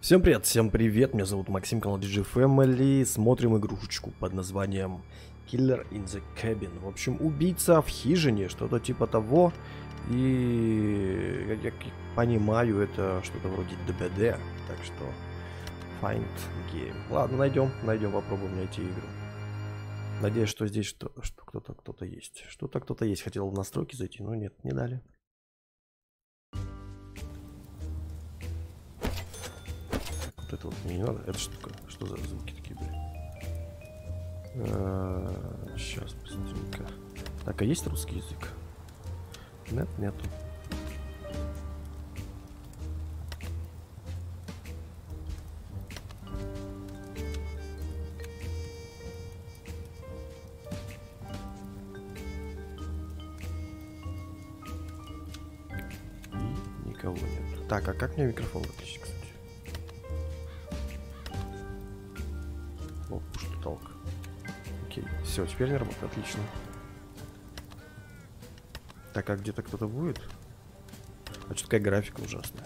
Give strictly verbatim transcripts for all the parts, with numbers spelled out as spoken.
Всем привет, всем привет, меня зовут Максим, канал ди джей Family. Смотрим игрушечку под названием Killer in the Cabin. В общем, убийца в хижине, что-то типа того. И, как я понимаю, это что-то вроде ди би ди, так что Find Game. Ладно, найдем, найдем, попробуем найти игру. Надеюсь, что здесь что, что кто-то кто-то есть. Что-то кто-то есть. Хотел в настройки зайти, но нет, не дали. Вот это вот мне не надо. Это что такое? Что за звуки такие были? А, сейчас быстренько. Так, а есть русский язык? Нет, нету. И никого нет. Так, а как мне микрофон выключить, кстати? О, что толк. Окей, все, теперь не работает, отлично. Так, а где-то кто-то будет? А что такая графика ужасная?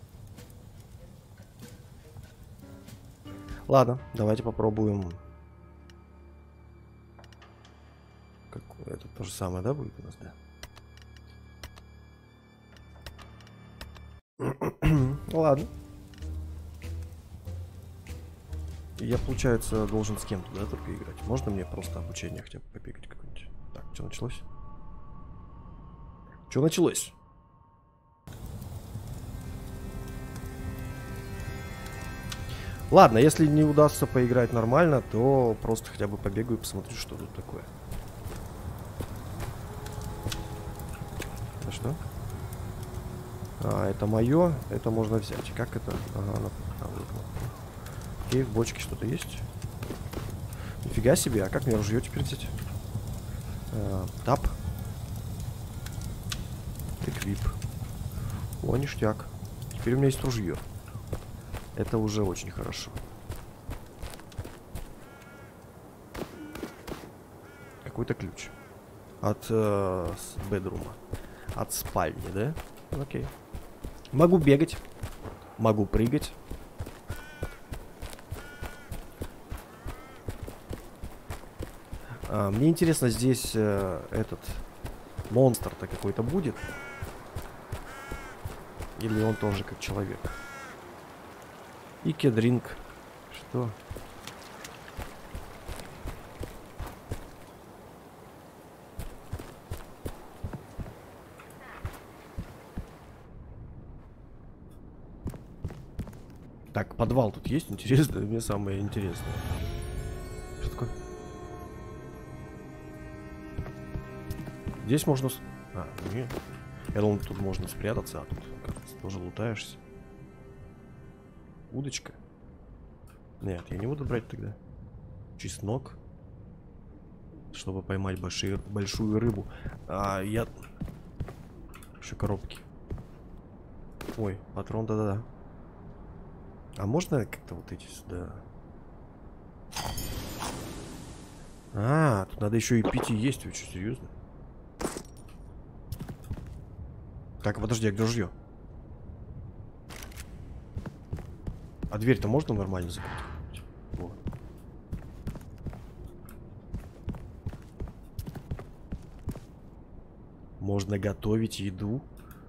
Ладно, давайте попробуем. Как... Это то же самое, да, будет у нас, да? Ладно. Я, получается, должен с кем-то, да, только играть. Можно мне просто обучение хотя бы побегать какое-нибудь? Так, что началось? Что началось? Ладно, если не удастся поиграть нормально, то просто хотя бы побегаю и посмотрю, что тут такое. Это что? А, это мое, это можно взять. Как это? Ага, на... а, вот. Окей, в бочке что-то есть. Нифига себе, а как мне ружье теперь взять? А, тап. Эквип. О, ништяк. Теперь у меня есть ружье. Это уже очень хорошо. Какой-то ключ. От э, бедрума. От спальни, да? Окей. Могу бегать. Могу прыгать. А, мне интересно, здесь э, этот монстр-то какой-то будет? Или он тоже как человек? И кедринг. Что? Так, подвал тут есть? Интересно, мне самое интересное. Что такое? Здесь можно... А, нет. Я думал, тут можно спрятаться, а тут, кажется, тоже лутаешься. Удочка? Нет, я не буду брать тогда. Чеснок. Чтобы поймать большие, большую рыбу. А, я... Еще коробки. Ой, патрон, да-да-да. А можно как-то вот эти сюда... А, тут надо еще и пить и есть. Вы что, серьезно? Так, подожди, а где ружье? А дверь-то можно нормально закрыть? Во. Можно готовить еду.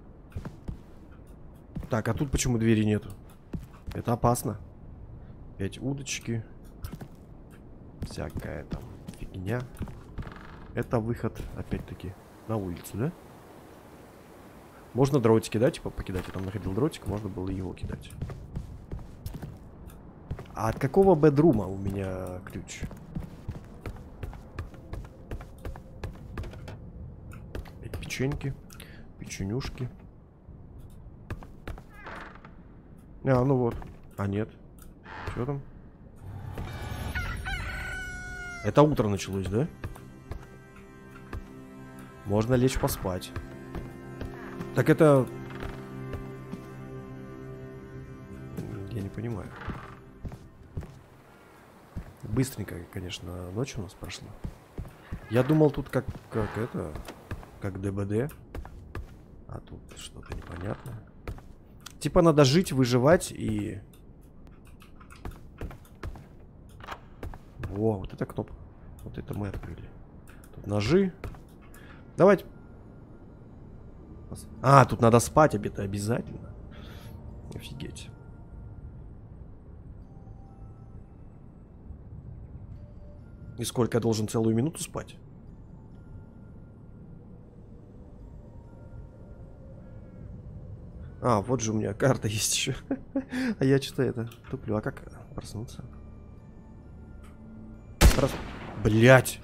Так, а тут почему двери нету? Это опасно. Опять удочки. Всякая там фигня. Это выход, опять-таки, на улицу, да? Можно дротики, да, типа покидать? Я там находил дротик, можно было его кидать. А от какого бедрума у меня ключ? Эти печеньки, печенюшки. А, ну вот. А нет. Что там? Это утро началось, да? Можно лечь поспать. Так это... Я не понимаю. Быстренько, конечно, ночь у нас прошла. Я думал, тут как, как это... Как ди би ди. А тут что-то непонятное. Типа надо жить, выживать и О, вот эта кнопка. Вот это мы открыли. Тут ножи. Давайте. А, тут надо спать это обязательно. Офигеть. И сколько я должен? Целую минуту спать? А, вот же у меня карта есть еще. А я что-то это туплю. А как проснуться? Прос... Блять!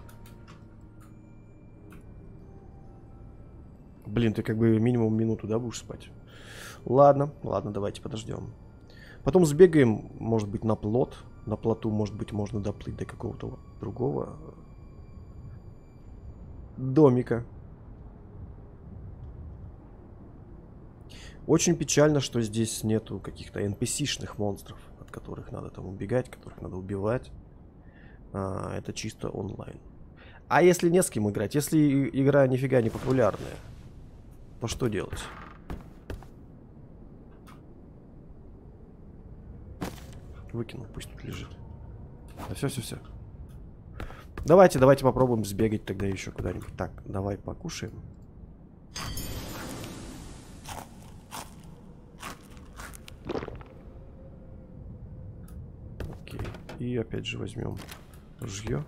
Блин, ты как бы минимум минуту, да, будешь спать? Ладно, ладно, давайте подождем. Потом сбегаем, может быть, на плот. На плоту, может быть, можно доплыть до какого-то другого домика. Очень печально, что здесь нету каких-то эн пи си-шных монстров, от которых надо там убегать, которых надо убивать. А, это чисто онлайн. А если не с кем играть? Если игра нифига не популярная, то что делать? Выкинул, пусть тут лежит. Да все, все, все. Давайте, давайте попробуем сбегать тогда еще куда-нибудь. Так, давай покушаем. Окей. И опять же возьмем ружье.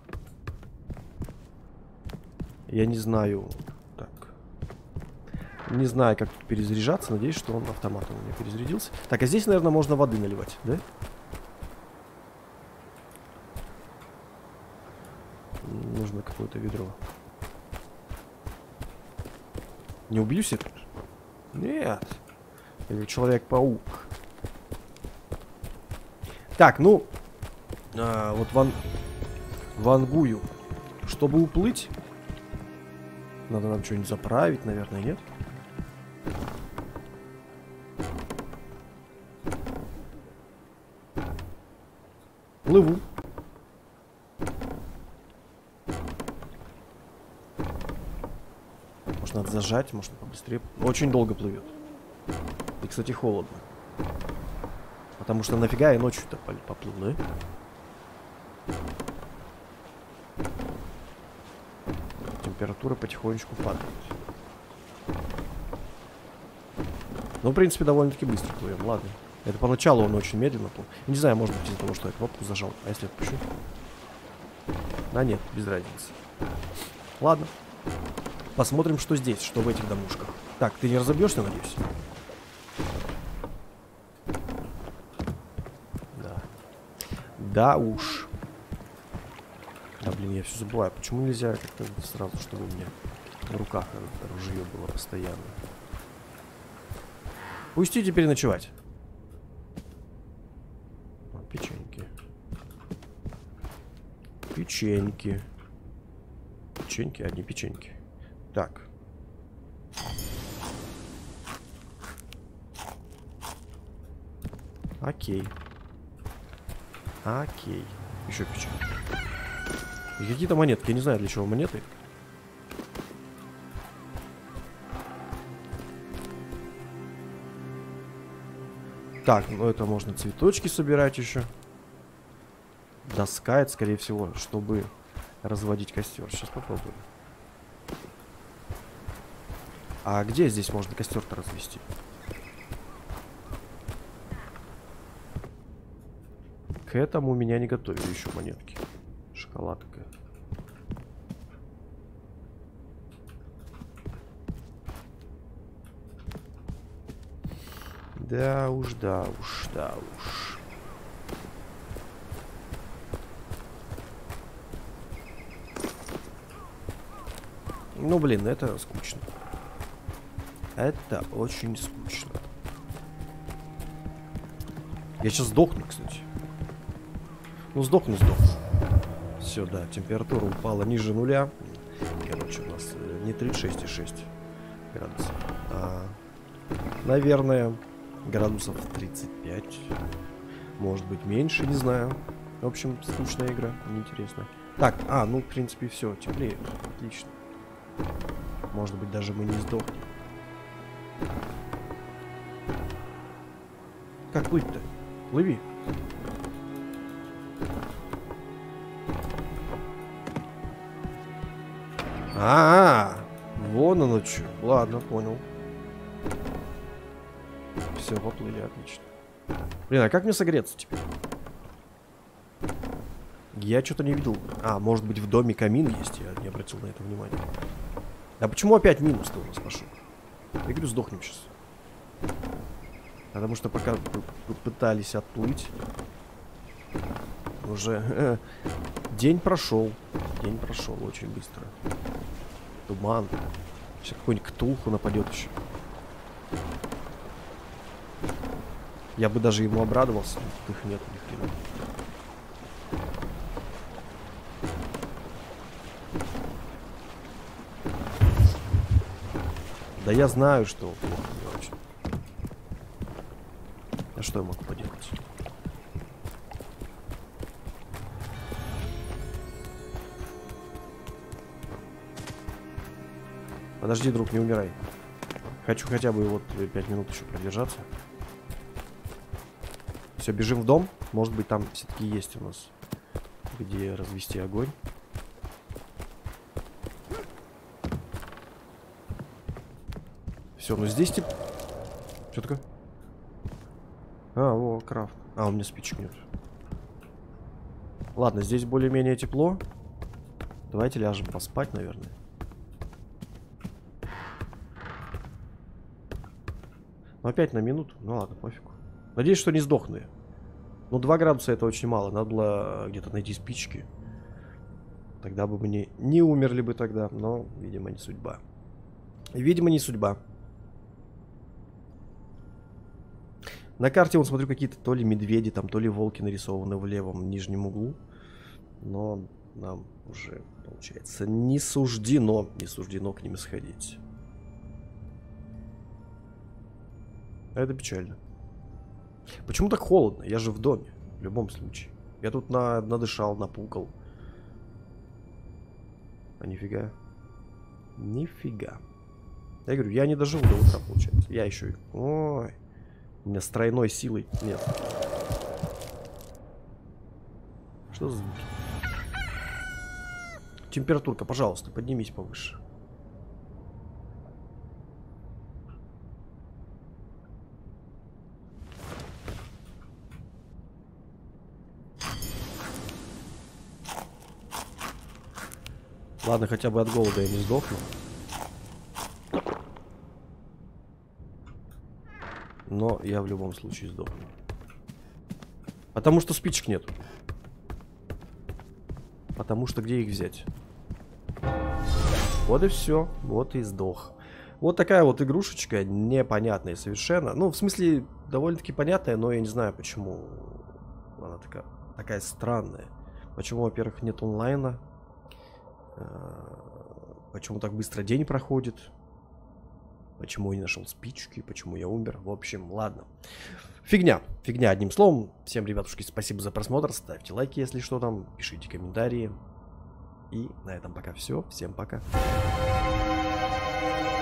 Я не знаю. Так. Не знаю, как тут перезаряжаться. Надеюсь, что он автоматом у меня перезарядился. Так, а здесь, наверное, можно воды наливать, да? Нужно какое-то ведро. Не убьюсь я тут? Нет. Или Человек-паук. Так, ну... А, вот ван... вангую. Чтобы уплыть... Надо нам что-нибудь заправить, наверное, нет? Плыву. Может, надо зажать, может, побыстрее. Очень долго плывет. И, кстати, холодно. Потому что нафига я ночью-то поплыл, да? Температура потихонечку падает. Ну, в принципе, довольно-таки быстро плывем. Ладно. Это поначалу он очень медленно плыл. Не знаю, может быть, из-за того, что я кнопку зажал. А если отпущу? Да нет, без разницы. Ладно. Посмотрим, что здесь, что в этих домушках. Так, ты не разобьешься, надеюсь? Да. Да уж. Да, блин, я все забываю. Почему нельзя как-то сразу, чтобы у меня на руках ружье было постоянно? Пустите переночевать. О, печеньки. Печеньки. Печеньки, одни печеньки. Так. Окей. Окей. Еще печеньки. И какие-то монетки. Я не знаю, для чего монеты. Так, ну это можно цветочки собирать еще. Доска, это, скорее всего, чтобы разводить костер. Сейчас попробуем. А где здесь можно костер-то развести? К этому меня не готовили еще монетки. Шоколадка. Да уж, да уж, да уж. Ну, блин, это скучно. Это очень скучно. Я сейчас сдохну, кстати. Ну, сдохну, сдохну. Все, да, температура упала ниже нуля. Короче, у нас не тридцать шесть и шесть градусов, а, наверное, градусов тридцать пять. Может быть, меньше, не знаю. В общем, скучная игра, неинтересно. Так, а, ну, в принципе, все, теплее. Отлично. Может быть, даже мы не сдохнем. Как плыть-то? Плыви. А, -а, -а вон оно что. Ладно, понял. Все, поплыли, отлично. Блин, а как мне согреться теперь? Я что-то не видел. А, может быть, в доме камин есть? Я не обратил на это внимания. А почему опять минус-то у нас пошел? Я говорю, сдохнем сейчас. Потому что пока пытались отплыть, уже э, день прошел. День прошел очень быстро. Туман. Сейчас какой-нибудь ктулху нападет еще. Я бы даже ему обрадовался. Их нет ни хрена. Да я знаю, что плохо не очень. А что я могу поделать? Подожди, друг, не умирай. Хочу хотя бы вот пять минут еще продержаться. Все, бежим в дом. Может быть, там все-таки есть у нас где развести огонь. Все, ну здесь типа... Что такое? А, о, крафт. А, у меня спичек нет. Ладно, здесь более-менее тепло. Давайте ляжем поспать, наверное. Ну, опять на минуту. Ну ладно, пофигу. Надеюсь, что не сдохну я. Ну, два градуса это очень мало. Надо было где-то найти спички. Тогда бы мы не, не умерли бы тогда. Но, видимо, не судьба. Видимо, не судьба. На карте, вот смотрю, какие-то то ли медведи, там, то ли волки нарисованы в левом нижнем углу. Но нам уже, получается, не суждено, не суждено к ним сходить. Это печально. Почему так холодно? Я же в доме, в любом случае. Я тут на, надышал, напукал. А нифига. Нифига. Я говорю, я не доживу до утра, получается. Я еще и... Ой. У меня с тройной силой нет. Что за звуки? Температурка, пожалуйста, поднимись повыше. Ладно, хотя бы от голода я не сдохну. Но я в любом случае сдохну. Потому что спичек нет. Потому что где их взять? Вот и все. Вот и сдох. Вот такая вот игрушечка, непонятная совершенно. Ну, в смысле, довольно-таки понятная, но я не знаю, почему она такая, такая странная. Почему, во-первых, нет онлайна. Почему так быстро день проходит. Почему я не нашел спички, почему я умер. В общем, ладно. Фигня. Фигня, одним словом. Всем, ребятушки, спасибо за просмотр. Ставьте лайки, если что там. Пишите комментарии. И на этом пока все. Всем пока.